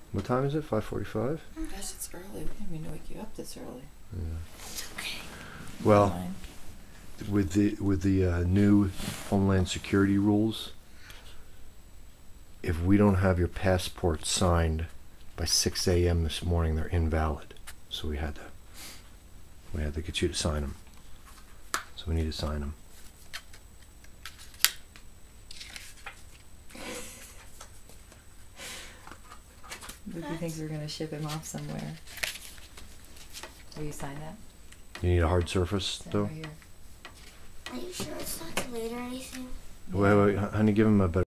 What time is it? 5:45? Gosh, it's early. We didn't mean to wake you up this early. Yeah. Okay. Well, Fine. with the new Homeland Security rules, if we don't have your passport signed by 6 a.m. this morning, they're invalid. So we had to get you to sign them. So we need to sign them. Lucy thinks we're going to ship him off somewhere. Will you sign that? You need a hard surface, Stand though? right here. Are you sure it's not delayed or anything? Wait, honey, give him a better